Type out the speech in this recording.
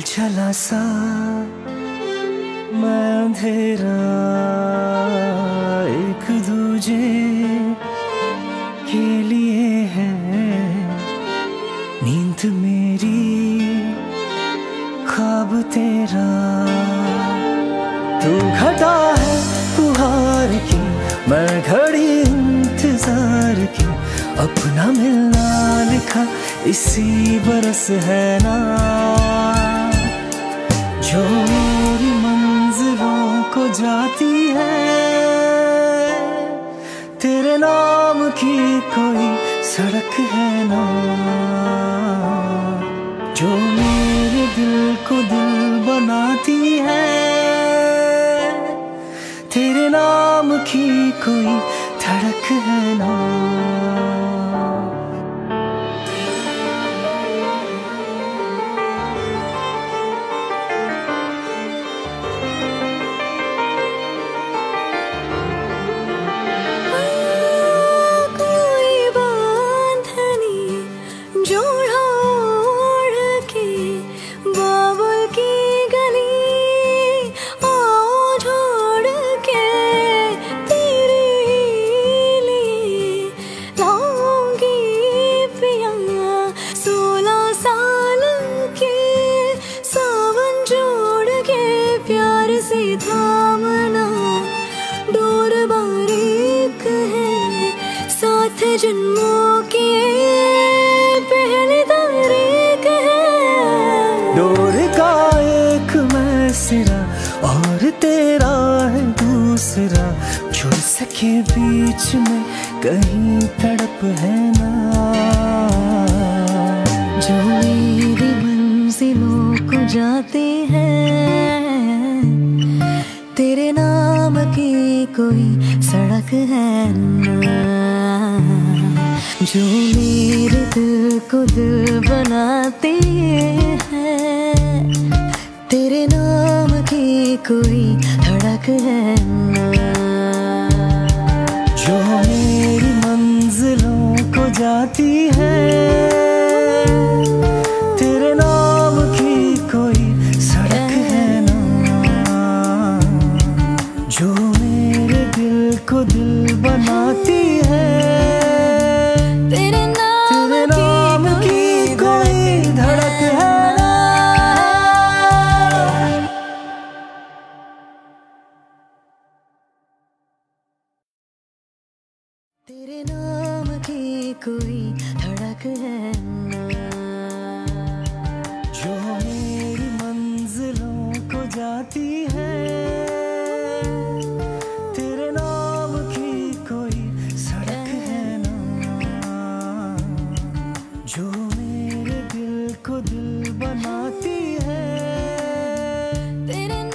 उलझला सा मैं अंधेरा एक दूजे के लिए है नींद मेरी ख्वाब तेरा। तू घटा है फुहार की मैं घड़ी इंतजार की अपना मिलना लिखा इसी बरस है ना जो मेरी मंजिलों को जाती है। तेरे नाम की कोई सड़क है ना जो मेरे दिल को दिल बनाती है। तेरे नाम की कोई धड़क है ना। थामना डोर बारीक है साथ जन्मों की पहली तारीख है। डोर का एक मैं सिरा और तेरा है दूसरा जुड़ सके बीच में कहीं तड़प है ना जो मेरी मंजिलों को जाते हैं। तेरे नाम की कोई सड़क है ना जो मेरे दिल को दिल बनाती है। तेरे नाम की कोई धड़क है ना जो मेरी मंजिलों को जाती है। तेरे नाम की कोई सड़क है ना जो मेरे दिल को दिल बनाती है। तेरे नाम की कोई धड़क है ना। तेरे नाम की कोई धड़क है ना जो मेरी मंजिलों को जाती है। तेरे नाम की कोई सड़क है ना जो मेरे दिल को दिल बनाती है। तेरे